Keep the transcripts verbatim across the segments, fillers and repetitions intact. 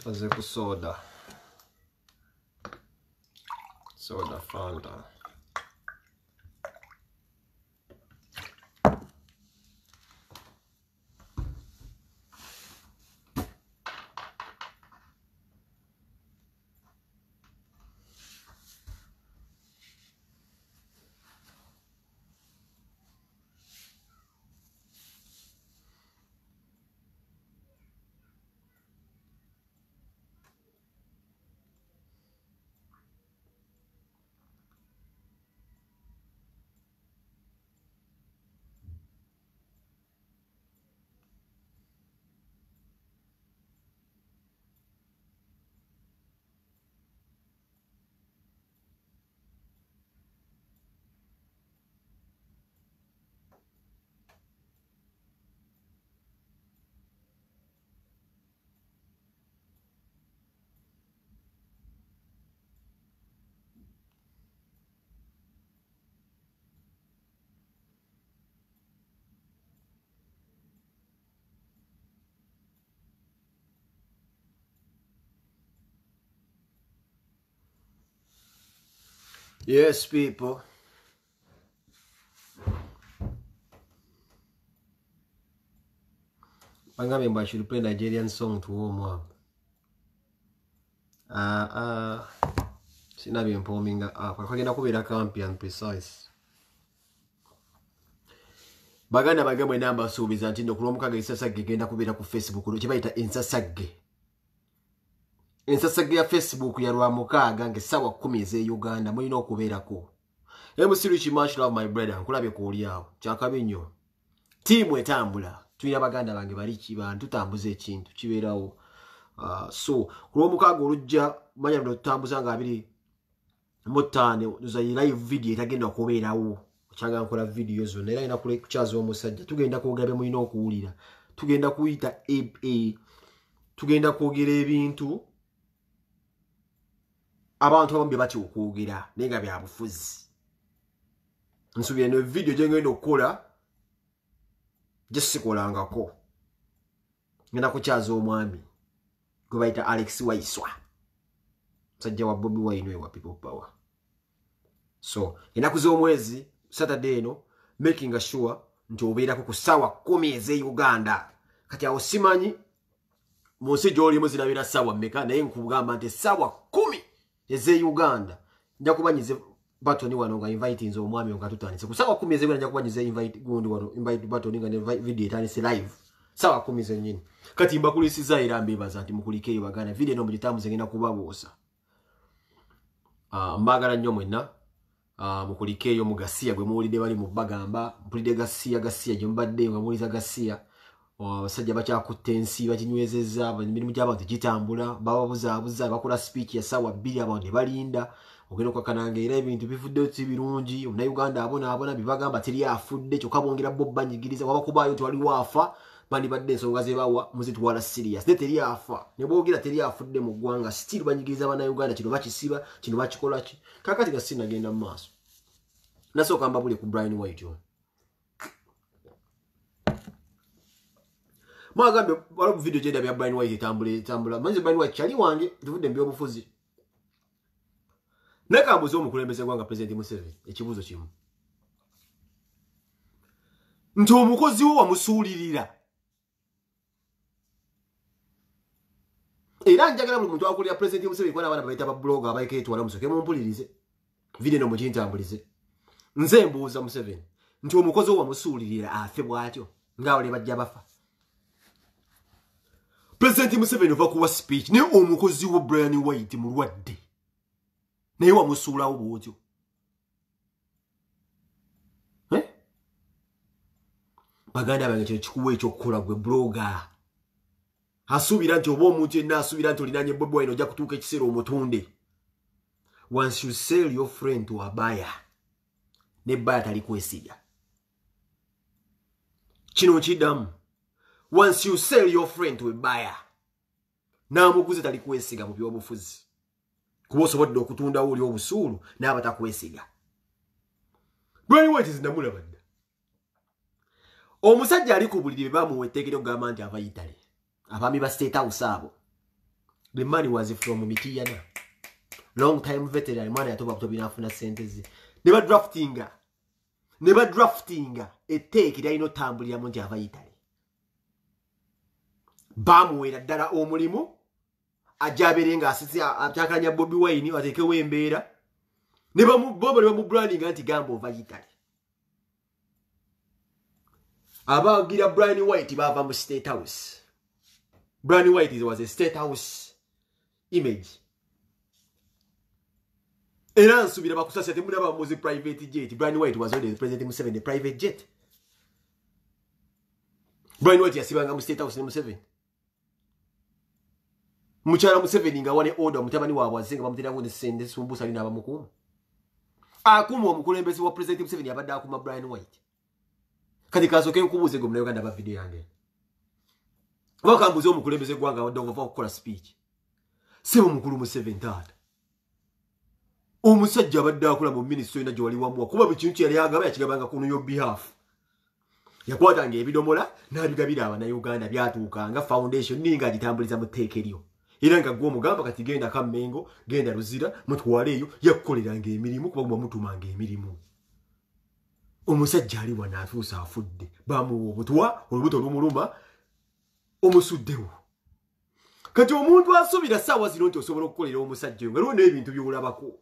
Aze ku soda. Soda Fanta. Yes, people. I remember I should play Nigerian song to warm up. Ah, ah. Sina been informing that up. I can't go with a campion precise. Baganda bagamba enamba suubiza nti ndokulomukaga ensasagge genda kubeera ku Facebook kye bayita ensasagge. Ensasagge ya Facebook ya lwa mukaaga ng'essaawa kkumi ez'e Uganda mulina okubeerako. M C Rich much love my brother nkulabye ku oli awo kyakabi nnyo. Tiimu etambula tulina baganda bange bali kibantu tutambuza ekintu kibeerawo. Uh, so ku lw'omukaaga olujja manya bino tutambuza nga abiri mu ttaano tuza live video etagenda okubeerawo. Changa nkola video zonna era ina kule kuchaza omusajja tugenda kwogera mulina okuwulira tugenda kuyita A A tugenda kwogera ebintu abantu abambi bati okwogera nenga bya bufuzi nsubira no video gye ngenda okukola jesikolangako ngenda kuchaza omwami gwe bayita Alex Waiswa musajja wa Bobi Wine wa People Power. So enaku z'omwezi Saturday no making sure nti obeerako ku ssaawa kkumi ez'e Uganda. Kati awo simanyi mu nsi gy'olimu zirabira ssaawa mmeka naye nkugamba nti essaawa kkumi ez'e Uganda nja kubanyize batoni wano nga invite nze omwami nga tutandise ku ssaawa kkumi ez'e Uganda nja kubanyize invite gundi wano invite batoni nga ne video etandise live ssaawa kkumi zennyini. Kati mbakulisiza era mbebaza nti mukulike eyo Baganda video no mugitambuze ngenda kubabuusa. Uh, mbagala nnyo mwenna. Uh, mukulikeyo mu Gasiya gwe muwulidde bali mu bagamba mpulidde Gasiya Gasiya gye mbadde nga muwuliza Gasiya abasajja bakyakutte ensi bakinywezezza emirimu gy'abantu gitambula bababuzaabuza bakola speech ya ssaawa bbiri abantu ne balinda ogenda okakananga era ebintu bivuddeyo si birungi Omunnayuganda abonaabona bibagamba teri afudde kyokka bongera bo banyigiriza wabakubaayo nti waliwo afa bandibadde ensonga ze bawa muzitwala serious ne teri afa ne boogera teri afudde mu ggwanga still banyigiriza Bannayuganda kino bakisiba kino bakikola ki kakati nga sinagenda mu maaso nasooka mbabule ku Brian White yo mwagambe waliwo video gye ndabya ya Brian White etambula etambula manyi Brian White kyali wange tuvudde mu by'obufuzi nakambuza omukulembeze gwanga President Museveni ekibuuzo kimu nti omukozi wo wamusuulirira era njagala buli muntu akulira President Museveni kuba n'abaana bayita ba blogger abayikeetwala musoke mumpulirize video no mukintambulize nze mbuuza Museveni nti omukozi wo wamusuulirira afe bwatyo ngaawo le bajja bafa. President Museveni ova kuwa speech naye omukozi wo Brian White mulwadde naye wamusuulawo bwotyo eh? Baganda bange kino kikuwa ekyokukola gwe blogger asuubira nti oba omuntu yenna asuubira nti olinanye Bobi Wine ojja kutuuka ekiseera omutunde. Once you sell your friend to a buyer ne buyer tali kwesiga kino kiddamu. Once you sell your friend to a buyer n'amuguze tali kwesiga mu by'obufuzi kuba osobodde okutundawo oli obusuulu n'abatakwesiga. Brian White zinamulaba dda omusajja ali ku buliri be bamuwa etteeka ly'okugamba nti ava Italy abaami ba State House abo The money was from Mitiyana. Long time veteran, money I talk about enough na sentence. Never drafting. Never drafting. A take it, I know tambuli ya monja ava Italy. Bamu na dara omulimu. Ajabiringa asisi atakanya Bobi Wine wateke wembera. Never mu bobo never mu branding anti gambo ova Italy. Aba gira Brian White bava mu State House. Brian White was a State House image. Era nsubira bakusasa temuna ba muzi private jet. Brian White was already the president Museveni the private jet. Brian White yasibanga mu State House ne Museveni. Muchala Museveni nga wane order mutabani wa wazinga bamutera ngo sende sumbusa lina abamukuma. Akumu omukulembezi wa president Museveni abadde akuma Brian White. Kati kaso ke nkubuze gomna Uganda ba video yange. Wakambuze omukulembeze gwanga wadongo va okukola speech. Sebo mukulu Museveni tata. Omusajja abadde akola mu ministry ina jwali wamuwa kuba bikintu yali agaba yakigabanga kuno yo behalf. Yakwata nge ebidomola nabigabira abana Uganda byatuuka nga foundation ninga agitambuliza mu teekeriyo. Era nga gwo mugamba kati genda Kamengo, genda Ruzira, mutwaleyo yakolera nge emirimu kuba gwa mutumanga emirimu. Omusajja ali wana atuusa afudde. Bamu obutwa, olubuto lumuluma omusuddewo. Kati omuntu asubira sawa zino nti osobola okukolera omusajja nga lwo n'ebintu by'olabako.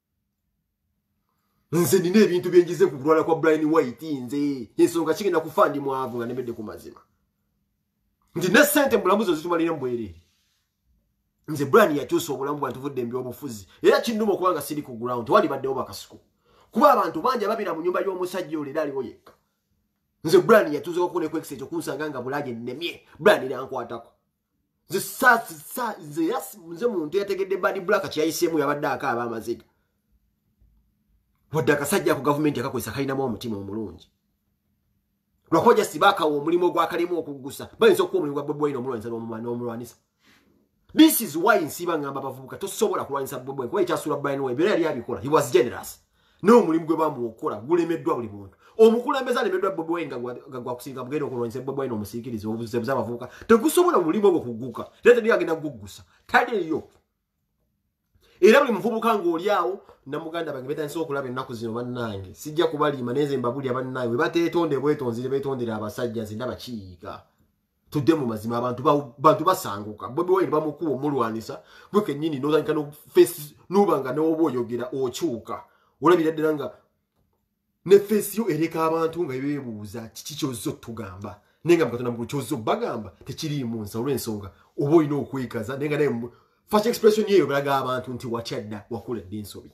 Nze nina ebintu byenjize ku kulwala kwa Brian White nze. Ensonga kigenda kufandi mwavu nga nemedde ku mazima. Nti ne sente mbulambuzo zitumalira mbwerere. Nze Brian yakyusa obulamu bwantu vudde mbyobufuzi. Era kinnuma okubanga siri ku ground. Wali baddewo bakasuku. Kuba abantu bangi ababira mu nyumba y'omusajja ole daliwo yekka. Nze Brian yatuze okune ku exchange okunsanga nga bulaje nnemye. Brian yankwatako. Nze sasi sa nze yas nze muntu yategedde badi black kyayisemu yabadde akaaba amaziga. Wadde akasajja ku government akakozesa kalinamu omutima omulungi. Lwakoja sibaka omulimo gwakalimu okugusa. Bayinza okuba omulimu gwa Bobi Wine omulwanisa n'omulwanisa. This is why nsiba ngamba bavubuka tosobola kulwanisa Bobi Wine. Kuba ekyasula Brian Wine bera yali abikola. He was generous. No mulimu gwe bamukola gulemeddwa buli muntu. Omukulembeza alemeddwa Bobi Wine nga gwa kusinga mugendo okulwanisa Bobi Wine omusikiriza obuze bzabavubuka. Tegusobola mulimu gwo kuguka. Lete ndi agenda kugugusa. Tali yo. Era buli muvubuka ng'oli awo namuganda bange beta nso okulaba ennaku zino bannange. Sijja kubalima neze mbabuli abannange. We bateetonde bwetonzire betondera abasajja nze ndaba kiyiga. Tudde mu mazima abantu ba bantu basanguka. Bobi Wine bamukuwa omulwanisa. Gwe kennyini n'ozanyika no face n'obanga n'oboyogera okyuka. Olabira ddala nga ne face yo ereka abantu nga beebuuza kiki kyozzo tugamba. Nenga mukatona mu kyozzo bagamba tekiriimu nsa olw'ensonga oba olina okwekaza nenga naye facial expression yeyo balaga abantu nti wakyadda wakoledde ensobi.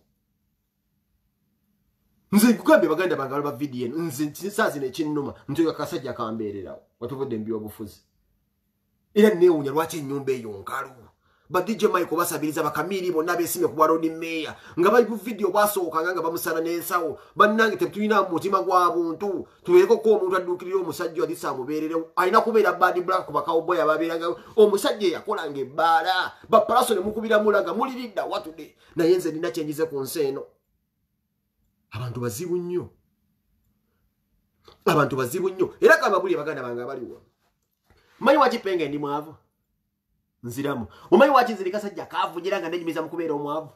Nze nkugambe baganda bange balaba video eno nze saazi nekinnuma nti akasajja kambeererawo watuvudde mbyobufuzi. Era neewuunya lwaki ennyumba eyo nkalu. Ba D J Michael basabiriza bakamiri bonna beesimye ku Road Mayor nga bali ku video basooka nga bamusala n'ensawo bannange tetulina mutima gwa buntu tubeeko ko omuntu addukirira omusajja ali saamubeerere alina kubeera bad black ku bakawboy ababeeranga omusajja yakolanga ebbaala bapalaso ne mukubira mulaga muliridda watude naye nze nina kyenjize ku nsi eno. Abantu bazibu nnyo. Abantu bazibu nnyo. Era kababuli baganda bange abaliwo. Manyi wakipenge ndi mwavu. Nziramu. Omanyi wakiziri kasajja kavugira nga nenyimiza mukubeera omwavu.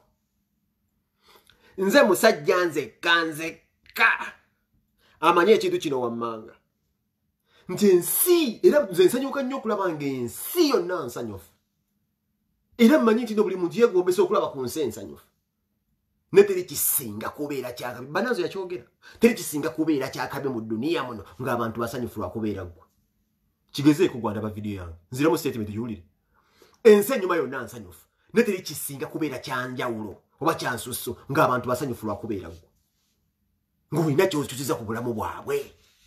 Nze musajja nze kanze ka. Amanye ekintu kino wammanga. Nti ensi era nze nsanyuka nnyo okulaba ng'ensi yonna nsanyufu. Era mmanyi nti buli muntu yeegombesa okulaba ku nsi ensanyufu. Ne teri kisinga kubeera kyakabi. Banazo yakyogera. Teri kisinga kubeera kyakabi mu dduniya muno ng'abantu basanyufu lwa kubeera gwe. Kigezeeko gwanda ba video yange. Nziramu statement yulire. Ense nyuma yonna nsanyufu. Ne teri kisinga kubeera kyanjawulo oba kyansusso ng'abantu basanyufu lwa kubeera gwe. Ng'olina ky'okyusiza ku bulamu bwabwe.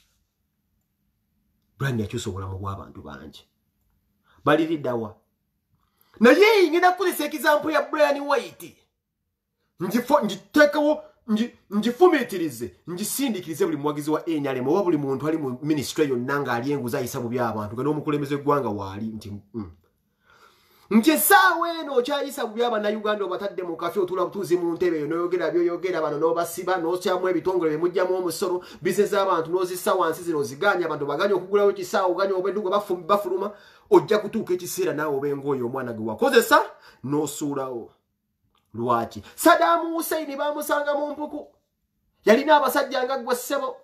Brian yakyusa obulamu bw'abantu bangi. Baliriddawa. Naye ngenda kukozesa example ya Brian White. Njifo njitekawo njifumitirize njisindiikirize buli muwagizi wa N R M oba buli muntu ali mu ministry yonna nga ali enguza ayisa bubi abantu nga n'omukulembeze gwanga waali nti mm. nti sawe no chayisa byaba na Uganda obatadde mu kafe otula butuzi mu ntebe yo noyogera byo yogera bano no basiba no kyamwe bitongole bemujja mu omusoro business abantu no zisawansi zino ziganya abantu baganya okugulawo kisawo ganya obendugo bafu bafuluma ojja kutuuka ekiseera nawe obengoyo omwana gwe wakozesa no suulawo lwaki Saddam Hussein bamusanga mu mpuku yalina abasajja nga gwe ssebo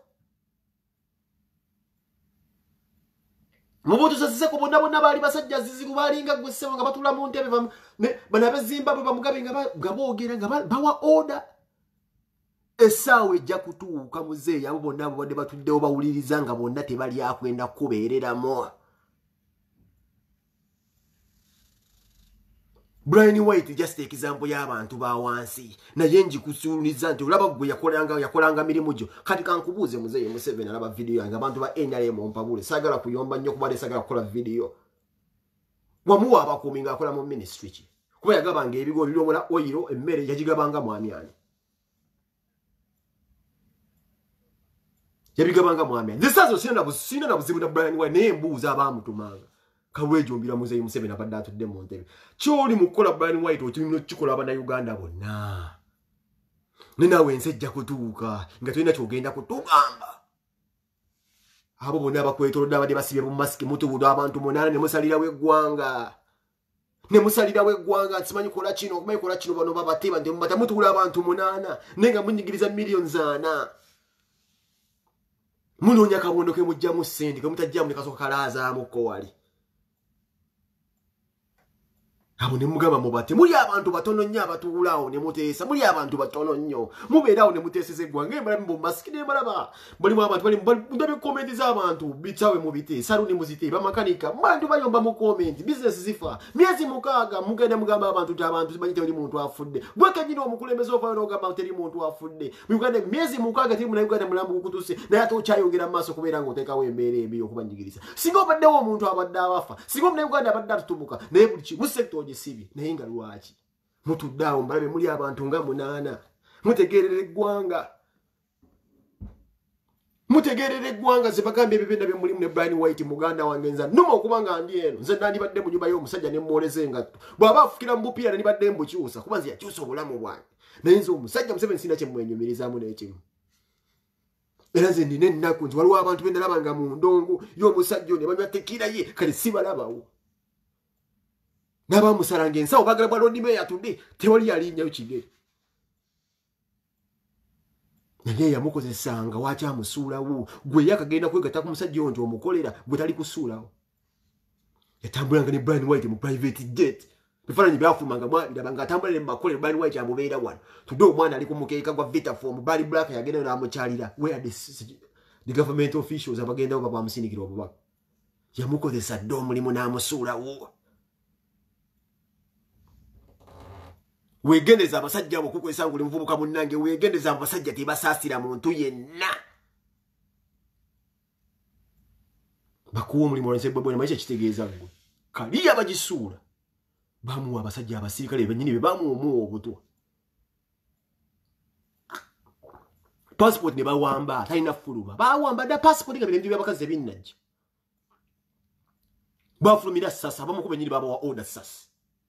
Mubutu sasise ko bonna bonna bali basajja zizibu balinga gwe ssebo nga batula mu ntebe bam bana be Zimbabwe bamugabe nga gaboogera nga bawa order esawe ejja kutuuka muzeeyi abo bonna abo badde batuddewo bawuliriza nga bonna tebali akwenda kubeereramu Brian White just take example y'abantu ba wansi naye njikusuuliza nti olaba gwe yakolanga yakolanga mirimu gyo kati kankubuuze muzeeyi Museveni alaba video yange abantu ba N R M mpabule sagala kuyomba nnyo kubale sagala kukola video wamuwa abakuumi ng'akola mu ministry ki kuba yagabanga ebigo biromola oyiro emmere yagigabanga mwami ani yabigabanga mwami ani zisazo sina busina na buzibu na Brian White naye mbuuza abamutumanga kawejo mbira muzeeyi Museveni abadde atudde mu ntebe kyoli mukola Brian White okimino kikola abana Uganda bonna ninawe nsejja kutuuka nga tulina kyogenda kutugamba abo bonna abakwetolodde abadde basibye mu masiki mutubudo abantu munaana ne musalirawo eggwanga ne musalirawo eggwanga simanyi kola kino okumanyi kola kino bano babateba nti mubata mutubula abantu munaana naye nga munyigiriza millions ana munoonya kabondo ke mujjamu ssente ke mutajjamu ne kasooka kalaazaamuko wali abo ne mugamba mubate muli abantu batono nnyo abatuulaawo ne muteesa muli abantu batono nnyo mubeeraawo ne muteeseza eggwanga embala mu masiki ne mbalaba balimu abantu bali ndabe komenti z'abantu bitsawe mu bite saluni muzite bamakanika bantu bayomba mu komenti business zifa myezi mukaaga mugenda mugamba abantu ti abantu simanyi teri muntu afudde gwe kenyini omukulembeze ovayo n'ogamba teri muntu afudde mu Uganda myezi mukaaga teri muna Uganda mulambu gukutuse naye ate okyayongera mu maaso kubeera ng'oteekawo embeera embi okubanyigiriza singa obaddewo omuntu abadde abafa singa omuna Uganda abadde atutumuka naye buli ki mu sekta sibi naye nga lwaki mutuddawo mbalabe muli abantu nga munaana mutegeerera eggwanga mutegeerera eggwanga ze bagambye ebibenda bye mulimu ne Brian White muganda wange nza nnuma okuba nga ndi eno nze nandibadde mu nyumba y'omusajja ne mmwoleza engatto bw'aba afukira mu bupiira nandibadde mbukyusa kuba nze yakyusa obulamu bwange naye nze omusajja Museveni sina kye mmwenyumirizaamu n'ekimu era nze nina ennaku nti waliwo abantu be nalabanga mu ndongo y'omusajja ne banywa tekira ye kale sibalabawo naba musarange ensawo bagala bwa Lord Mayor atudde tewali alinnyayo kigere naye yamukozesanga waaki amusuulawo gwe yakagenda kwegatta ku musajja nti omukolera gwe tali kusuulawo yatambulanga ne Brian White mu private jet bifaananyi byafulumanga mwabiraba ng'atambula ne mumakolero Brian White amubeera wano tudde omwana ali ku mukeeka gwa Vitafoam Bali Black yagendayo n'amukyalira where the, the government officials abagendawo babamusindikira obubaka yamukozesa dde omulimu n'amusuulawo wegendeza abasajja abo kukwesa nguli mvubuka munnange wegendeza abasajja tebasaasira muntu yenna bakuwa omulimu olwensebwebwene maisha kitegeeza gwe kaliya bagisuula bamuwa abasajja abasirikale bennyini be bamuomuwa obutwa passport ne bawamba talina fuluma bawamba dda passport nga birenju byabakazi ebinnajja bafulumira sasa bamuku bennyini babawa order sasa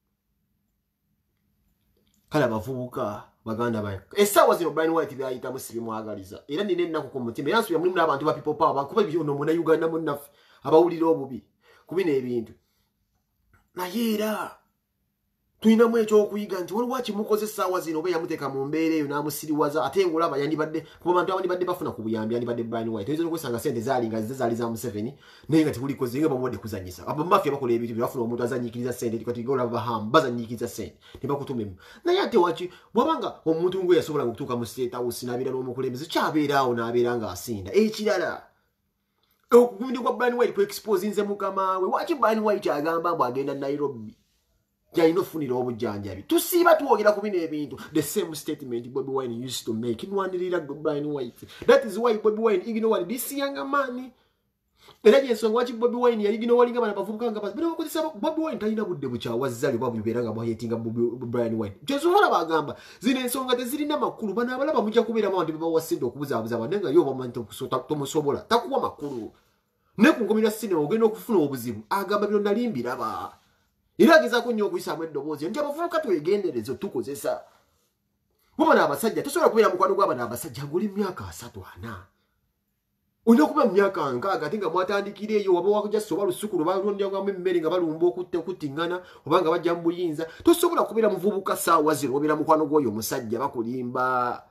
kala bavubuka baganda bayo esawa zino Brian White byayita musibi mwagaliza era nine nnaku ku mutima era nsuya mulimu n'abantu ba people power bakuba byono mu Uganda munaffe abawulira obubi kubina ebintu naye era tuyinamu ekyokuyiga nti waliwo kimukoze essaawa zino oba yamuteeka mu mbeera eyo n'amusiriwaza ate ngolaba yandibadde kuba bantu abandibadde bafuna ku buyambi yandibadde Brian White oyinza okwesanga sente zaali nga zize zaali za Museveni naye nga tekulikoze nga bamwadde kuzanyisa abamafia bakola ebintu byebafuna omuntu azanyiikiriza sente tikatigola bahamu bazanyiikiriza sente ne bakutumemu naye ate waki bwabanga omuntu ngwe yasobola okutuuka mu State House n'abeera n'omukulembeze kyabeeraawo n'abeera ng'asinda ekirala okugumindi kwa Brian White kwexpose nze mukama we waki Brian White agamba mbu agenda Nairobi yalina ofunira obujjanjabi tusiiba tuwogera ku bino ebintu the same statement Bobi Wine used to make nwanirira Brian White that is why Bobi Wine ignored this young man era gyensonga waki Bobi Wine yali ignoringa bana bavubuka nga basi bakozesa Bobi Wine talina budde bukyawazzali bwa bubeera nga bwayetinga Brian White kyesobola bagamba zino ensonga tezirina makulu bano abalaba mujja kubeeramu abantu bebawasidde okubuzaabuza bane nga yo bamanyi tomusobola takuwa makulu ne ku nkomera sinema ogenda okufuna obuzibu agamba bino nali mbiraba Era agezako nnyo okuyisaamu eddoboozi nti abavubuka twegenderezo tukozesa. Wabana abasajja tosobola kubeera mukwano gw'abana abasajja ng'oli myaka asatu ana. Olina kuba myaka nkaaga ate nga mwatandikira eyo waba wakujasa oba lusuku lwe balondyamu emmere nga balumba okutte okuttiŋŋana oba nga bajja mu buyinza. Tosobola kubeera muvubuka ssaawa ziro obeera mukwano gw'oyo omusajja bakulimba.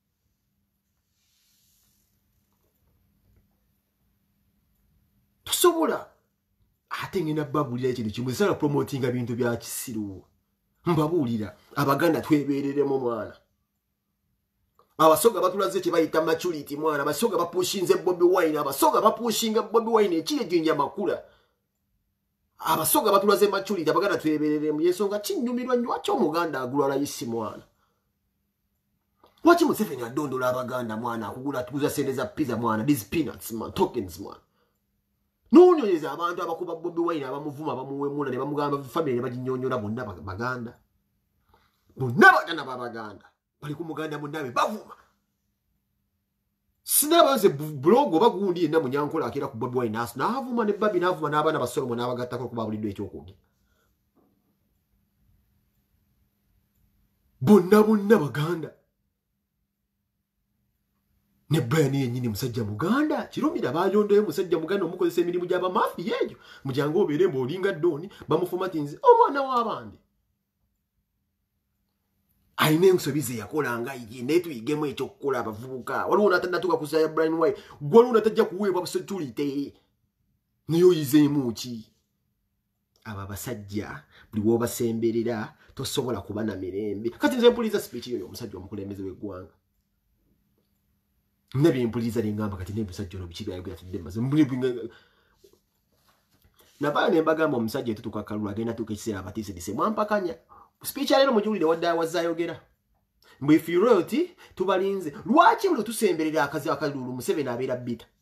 Tosobola. Ate ngenda babuulira ekintu kimu sala promotinga bintu bya kisiru. Mbabuulira Abaganda twebeereremu mwana. Abasoga batulaze kye bayita maturity mwana. Abasoga bapushinze Bobi Wine. Abasoga bapushinga Bobi Wine ekire jinja makula. Abasoga batulaze maturity. Abaganda twebeereremu yensonga kinyumirwa nnyo lwaki Omuganda agula layisi mwana. Lwaki Museveni adondola Abaganda mwana akugula tuguza sente za pizza mwana. These peanuts man, tokens mwana. Nunyonyeza abantu abakuba Bobi Wine abamuvuma bamuwemula ne bamugamba family ne bajinyonyola bonna Baganda. Bonna Baganda babaganda. Bali ku Muganda munnabe bavuma. Sinabaze blog bagundi yenna munyankola akira ku Bobi Wine nas na havuma ne babi navuma n'abaana ba Solomon n'abagattako kuba buliddwa ekyokwogera. Bonna bonna Baganda. Ne Brian yennyini musajja Muganda kirumira bayondoyo musajja Muganda omukozesa emirimu gy'aba mafi yejo mujango obeere mbolinga doni bamufomatinze omwana w'abandi. Aine ensobize yakolanga ye ne tuyigemu ekyo kukola abavubuka waliwo natandatuka kusaya Brian White gwaliwo natajja kuweebwa security niyo yizeemu ki aba basajja buli wobasemberera tosobola kuba na mirembe kati nze mpuliza speech yo omusajja omukulembeze w'eggwanga nebi mpuliza lingamba kati ne musajja ono bikibi ayogera tudde maze nabala ne mbagamba omusajja etutuka kalulu agenda tukekiseera abatise dise mwampakanya speech alero mujulire wadda wazayogera mbwe if you royalty tubalinze lwaki buli tusemberera akazi akalulu Museveni abeera bita